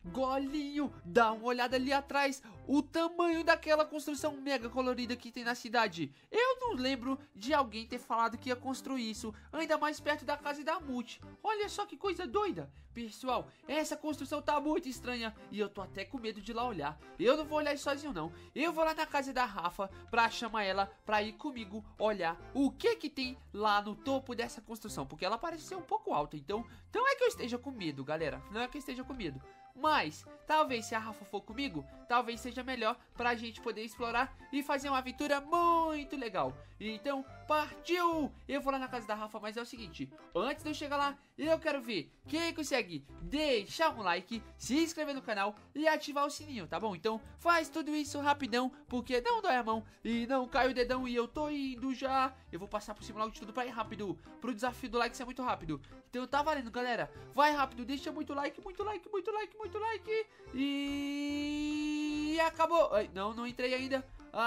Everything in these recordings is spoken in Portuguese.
Golinho, dá uma olhada ali atrás, o tamanho daquela construção mega colorida que tem na cidade. Eu não lembro de alguém ter falado que ia construir isso, ainda mais perto da casa da Multi. Olha só que coisa doida. Pessoal, essa construção tá muito estranha e eu tô até com medo de ir lá olhar. Eu não vou olhar isso sozinho não. Eu vou lá na casa da Rafa pra chamar ela pra ir comigo olhar o que tem lá no topo dessa construção, porque ela parece ser um pouco alta. Então não é que eu esteja com medo, galera. Não é que eu esteja com medo. Mas, talvez se a Rafa for comigo, talvez seja melhor pra gente poder explorar e fazer uma aventura muito legal. Então, partiu! Eu vou lá na casa da Rafa, mas é o seguinte, antes de eu chegar lá, eu quero ver quem consegue deixar um like, se inscrever no canal e ativar o sininho, tá bom? Então, faz tudo isso rapidão, porque não dói a mão e não cai o dedão e eu tô indo já. Eu vou passar por cima logo de tudo pra ir rápido, pro desafio do like ser muito rápido. Então tá valendo, galera. Vai rápido, deixa muito like, muito like, muito like, muito like. E acabou. Ai, não entrei ainda.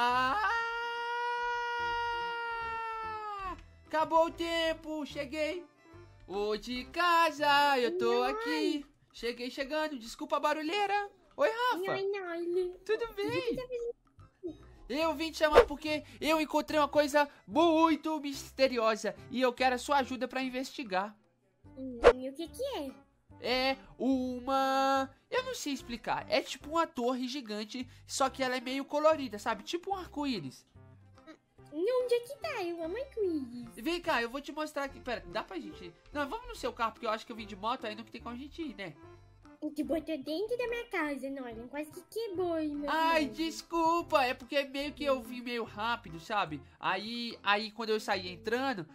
Acabou o tempo, cheguei. Ô de casa, eu tô aqui. Cheguei chegando, desculpa a barulheira. Oi, Rafa. Tudo bem? Eu vim te chamar porque eu encontrei uma coisa muito misteriosa e eu quero a sua ajuda pra investigar. E o que é? É uma... eu não sei explicar. É tipo uma torre gigante, só que ela é meio colorida, sabe? Tipo um arco-íris. Onde é que tá? Eu amo arco-íris. Vem cá, eu vou te mostrar aqui. Pera, dá pra gente ir? Não, vamos no seu carro, porque eu acho que eu vim de moto, aí não tem como a gente ir, né? Te botou dentro da minha casa, Nolan. Quase que quebrou, meu Ai, Deus. desculpa, é porque meio que eu vim meio rápido, sabe? Aí quando eu saí entrando,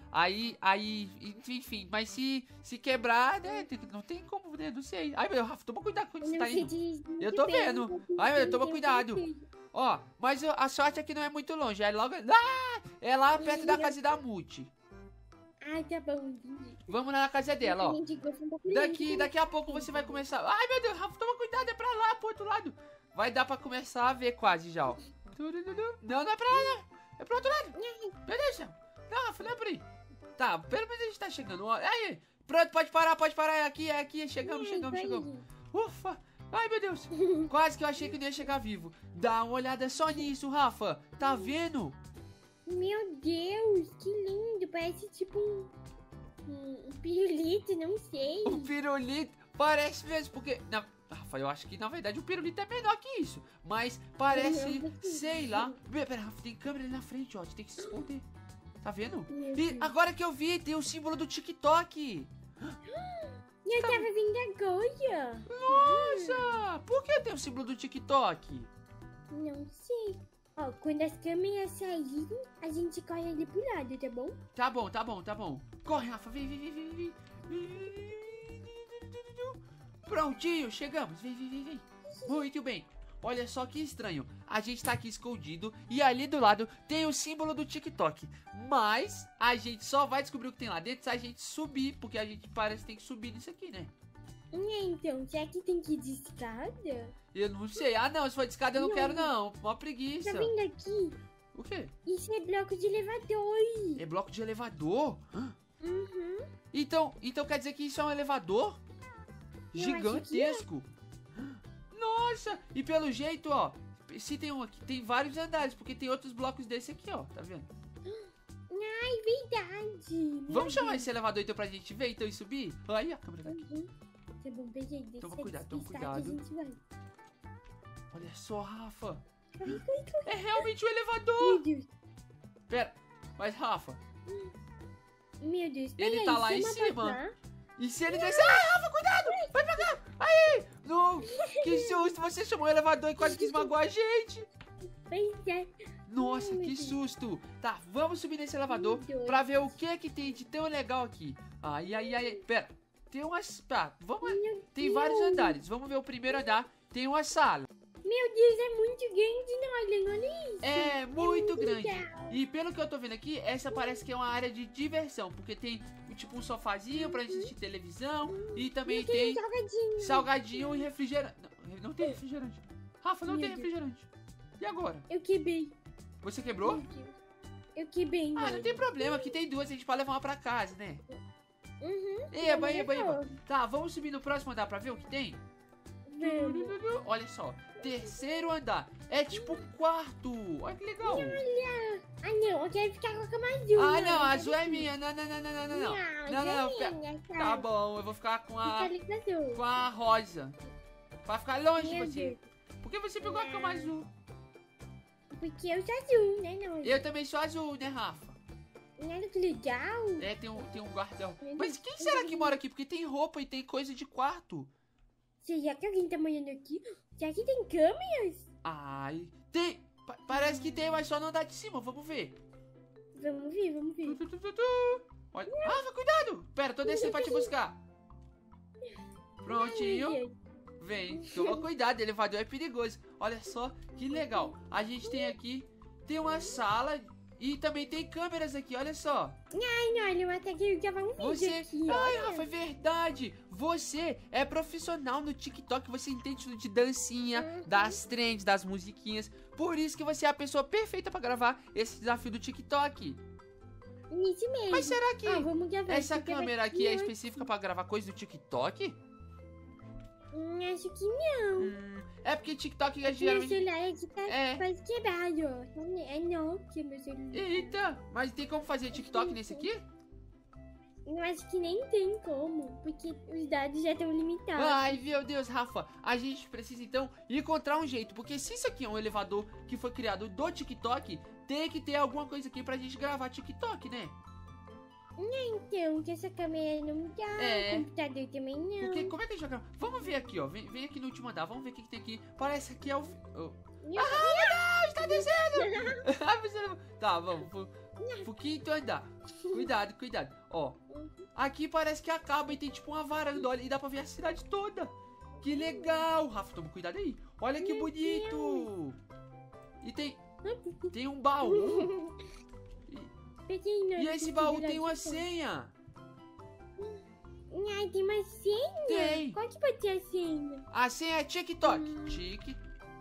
enfim, mas se quebrar, né, não tem como, né, não sei. Ai, meu, Rafa, toma cuidado quando você tá indo. Eu tô vendo. Ai, meu, toma cuidado. Ó, mas a sorte é que não é muito longe, é logo... é lá perto da casa da Multi. Ai, tá bom, entendi. Vamos lá na casa dela, ó. Daqui a pouco você vai começar... Ai, meu Deus, Rafa, toma cuidado, é pra lá, pro outro lado. Vai dar pra começar a ver quase já, ó. Não, não é pra lá, não. É pro outro lado. Meu Deus do céu. Não, Rafa, não é por aí. Tá, pelo menos a gente tá chegando. Ó, aí, pronto, pode parar. É aqui. Chegamos. Ufa. Ai, meu Deus. Quase que eu achei que não ia chegar vivo. Dá uma olhada só nisso, Rafa. Tá vendo? Meu Deus, que lindo. Parece tipo um pirulito, não sei. Um pirulito. Parece mesmo, porque... Rafa, eu acho que na verdade o pirulito é menor que isso. Mas parece, sei lá. Pera, Rafa, tem câmera ali na frente, ó. A gente tem que se esconder. Tá vendo? E agora que eu vi, tem o símbolo do TikTok. Eu tava vindo agora. Nossa! Por que tem o símbolo do TikTok? Não sei. Ó, quando as câmeras saírem, a gente corre ali pro lado, tá bom? Tá bom. Corre, Rafa, vem. Prontinho, chegamos. Vem. Muito bem. Olha só que estranho. A gente tá aqui escondido e ali do lado tem o símbolo do TikTok. Mas a gente só vai descobrir o que tem lá dentro se a gente subir, porque a gente parece que tem que subir nisso aqui, né? Então, será que tem que ir de escada? Eu não sei. Não, se for de escada eu não quero não. Mó preguiça. Tá vendo aqui? O quê? Isso é bloco de elevador. É bloco de elevador? Uhum. Então quer dizer que isso é um elevador? Gigantesco. Nossa, e pelo jeito, ó, se tem um aqui, tem vários andares, porque tem outros blocos desse aqui, ó, tá vendo? Ai, verdade. Vamos chamar esse elevador então pra gente ver então e subir? Aí a câmera daqui. Tá bom, peguei. Toma cuidado. Olha só, Rafa. Corre. É realmente um elevador. Meu Deus. Pera, mas Rafa, Meu Deus, ele tá lá em chama cima. pra cá. E se ele descer... Ai, Rafa, cuidado! Vai pra cá! Aí! Não, que susto! Você chamou o elevador e quase que esmagou a gente! Pois é. Nossa, que susto! Tá, vamos subir nesse elevador pra ver o que tem de tão legal aqui. Ai. Pera, tem umas... Tá, vamos... Tem vários andares. Vamos ver o primeiro andar. Tem uma sala. Meu Deus, é muito grande, Nolan, olha isso. É muito grande. legal. E pelo que eu tô vendo aqui, essa parece que é uma área de diversão, porque tem tipo um sofazinho pra gente assistir televisão e também tem salgadinho e refrigerante. Não tem refrigerante. Rafa, não tem refrigerante. E agora? Eu quebrei. Você quebrou? Meu Deus. Eu quebrei. Não tem problema, aqui tem duas, a gente pode levar uma pra casa, né? Uhum. Eba. Tá, vamos subir no próximo andar pra ver o que tem? vamos. Olha só, terceiro andar. É tipo quarto. Olha que legal. Ah, não, eu quero ficar com a cama azul. Ah, não, a azul é minha. Não. Não, minha, Tá bom, eu vou ficar com a azul. rosa. Pra ficar longe de Meu você. Deus. Por que você pegou a cama azul? Porque eu sou azul, né, não? Eu também sou azul, né, Rafa? Olha que legal. É, tem um guardão. Mas quem será que mora aqui? Porque tem roupa e tem coisa de quarto. Será que alguém tá morando aqui? Será que tem câmeras? Ai, tem. Parece que tem, mas só não andar de cima. Vamos ver. Vamos ver. Olha. Rafa, cuidado! Pera, tô descendo pra te buscar. Prontinho. Ai, meu Deus. Vem, toma cuidado, o elevador é perigoso. Olha só que legal. A gente tem aqui, tem uma sala e também tem câmeras aqui, olha só. Ai, olha, eu até quero gravar um vídeo Você, aqui, ai, olha. Rafa, é verdade. Você é profissional no TikTok, você entende tudo de dancinha, das trends, das musiquinhas. Por isso que você é a pessoa perfeita pra gravar esse desafio do TikTok. Isso mesmo. Mas será que Vamos gravar essa esse câmera aqui é específica pra gravar coisa do TikTok? Acho que não. É porque TikTok Meu geralmente... celular aqui tá É. quase quebrado, ó. É Nokia, meu celular. Eita, mas tem como fazer TikTok nesse aqui? Eu acho que nem tem como, porque os dados já estão limitados. Ai, meu Deus, Rafa, a gente precisa então encontrar um jeito, porque se isso aqui é um elevador que foi criado do TikTok, tem que ter alguma coisa aqui pra gente gravar TikTok, né? Então, que essa câmera não dá, É. o computador também não. Porque como é que a gente vai gravar? Vamos ver aqui, ó, vem aqui no último andar, vamos ver o que tem aqui. Parece que é o... Meu Ah, está descendo! Ai, você não- Tá, vamos pro quinto andar. Cuidado. Ó, aqui parece que acaba e tem tipo uma varanda, olha, e dá pra ver a cidade toda. Que legal! Rafa, toma cuidado aí. Olha que Meu bonito. E tem um baú. E esse baú tem uma senha. Ai, tem uma senha? Tem. Qual que pode ser a senha? A senha é TikTok. Tik.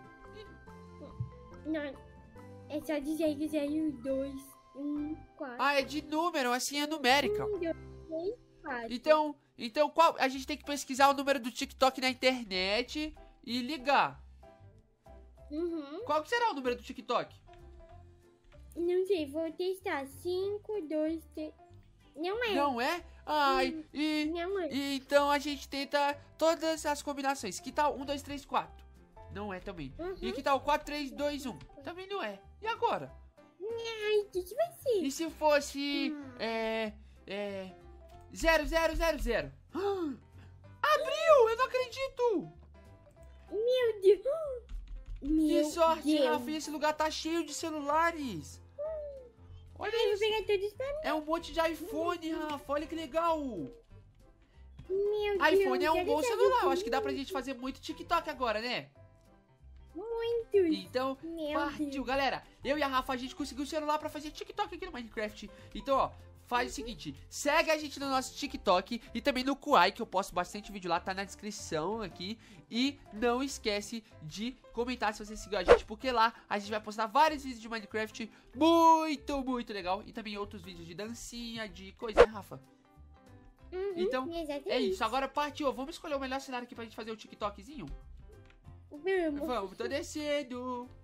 Não, é só de 0, 2, 1, 4. Ah, é de número, a senha é numérica. 1, 2, 3, 4. Então qual? A gente tem que pesquisar o número do TikTok na internet e ligar. Qual que será o número do TikTok? Não sei, vou testar. 5, 2, 3. Não é. Não é? Ai, Não é. e então a gente tenta todas as combinações. Que tal 1, 2, 3, 4? Não é também. E que tal 4, 3, 2, 1? Também não é. E agora? Ai, o que vai ser? E se fosse 0, 0, 0, 0? Abriu! Eu não acredito! Meu Deus. Meu Que sorte, Deus. Rafa! Esse lugar tá cheio de celulares. Olha Ai, vou isso. pegar todos pra mim. É um monte de iPhone, Rafa. Olha que legal. Meu Deus. iPhone é um olha bom essa celular. Eu acho que dá pra roupinha. gente fazer muito TikTok agora, né? Muitos. Então, Meu partiu, Deus. galera. Eu e a Rafa, a gente conseguiu o celular pra fazer TikTok aqui no Minecraft. Então, ó, faz o seguinte. Segue a gente no nosso TikTok e também no Kuai, que eu posto bastante vídeo lá. Tá na descrição aqui. E não esquece de comentar se você seguiu a gente, porque lá a gente vai postar vários vídeos de Minecraft muito legal. E também outros vídeos de dancinha, de coisa, né, Rafa? Então, exatamente. é isso. Agora partiu. Vamos escolher o melhor cenário aqui pra gente fazer o TikTokzinho? Vamos. Vamos, tô descendo.